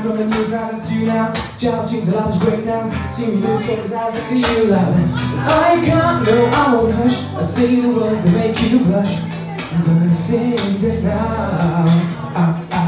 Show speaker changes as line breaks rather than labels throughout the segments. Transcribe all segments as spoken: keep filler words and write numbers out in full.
from a new ground to now. Child seems a lot is great now. See me lose focus, I say to you loud. I can't, no, I won't hush. I say the words that make you blush. I'm gonna sing this now. Ah, ah.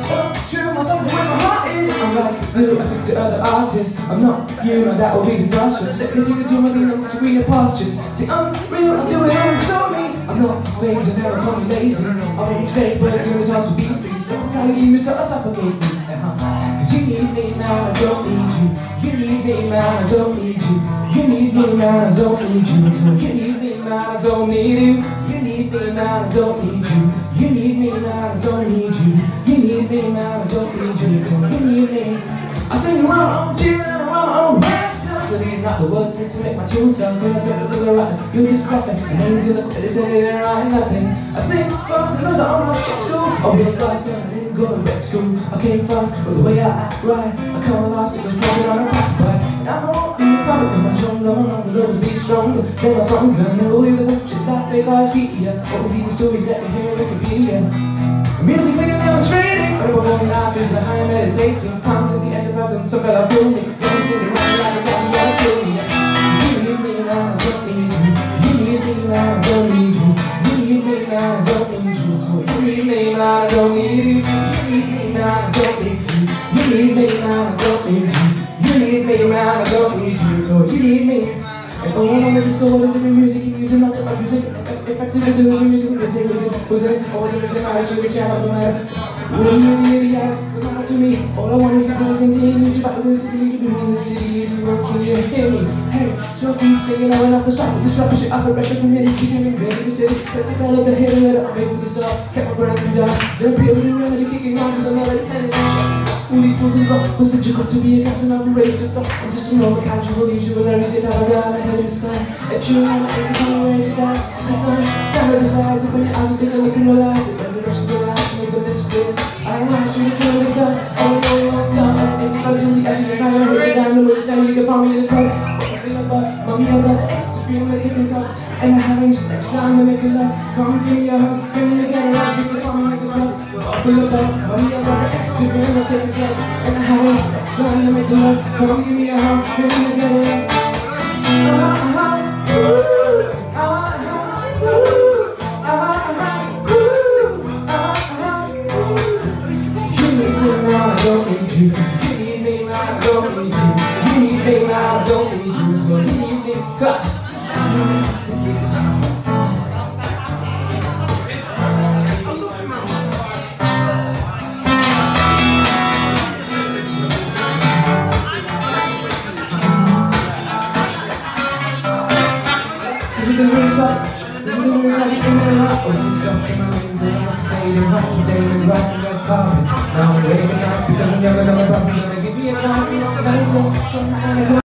So true, myself to where my heart is. I'm like blue, I sing to other artists. I'm not you, no, that would be disastrous. Let me sing to do my thing, I'm to greener pastures. See, I'm real, I do it all so me. I'm not famous, I never call me lazy. I won't stay, but it's gonna chance to be free. Sometimes you sort of suffocate me. Cause you need me, man, I don't need you. You need me, man, I don't need you. You need me, man, I don't need you. So you need me, man, I don't need you. You need me, man, I don't need you. You need me, man, I don't need you. You need me, man, I don't need you. So you need me. I sing around my own tune and around my own rap stuff. Leading out the words to make my tune sound. When I say it's all right, you just bluffing. My name's in the credits and it ain't right, nothing. I sing fast, I know that I'm not shit school. I'll be a blast, I didn't go to vet school. I came fast, but the way I act right, I come last because smoking on a crack right. And I won't be a product of my strong love, I'm gonna always be stronger. Play my songs and they'll believe the bullshit that fake eyes feed ya. Always read the stories that you hear on Wikipedia. Music clear demonstrating, but performing life is like I am meditating. Time to the end of heaven, so fell I feel me. You're sitting around like I got me all kill me. You need me now, I don't need you. You need me now, I don't need you. You need me now, I don't need you. You need me now, I don't need you. You need me now, I don't need you. You need me now, I don't need you. You need me now, I don't need you. So you need me. And all I wanna discover is every music you use, not to abuse it. Effectively do the music with the music. Was it all the reason I actually reach out, no matter what you really are, no matter to me. All I want is to continue to battle this city, to be in the city, you work, can you hear me? Hey, so I keep singing, I went off the start with this rubbish shit, off the pressure from here, it's becoming ready to say this. Such a fell over here, let it up, wait for the start, kept my brand new down. Then appear with the remedy, kicking on to the melody, and it's shots. All these fools and rock, was it you got to be a captain of a race to go? I'm just a normal casual, usual, I read it out, I got my head in the sky. Ed Sheeran, I ain't coming away to dance to the sun. Stand at the sides, open your eyes and take a look and realize the resurrection to rise, make the misfits. I rise from the trail of the sky, all the way won't stop. Eighty bugs on the edges, and I hit it down the woods, now you can find me in the club. What I feel about, mommy, I got the ecstasy feeling like taking drugs. And I'm having sex, time to make a love. Come give me a hug, bring me together, I'll give you find me in the club. I feel about, mommy, I got the ecstasy feeling like taking drugs. And I'm having sex, time to make a love. Come give me a hug, bring me together. Uh-huh. I don't need you. You need me now, I don't need you. You need me now, I don't need you. So you need me, clap. With the lyrics up, with the lyrics up, in and out. Oh, you stuck to my wings and I stayed and right today and rise to that carpet. Now I'm waving nice because I'm younger than my brother. Gonna give me a nice little answer.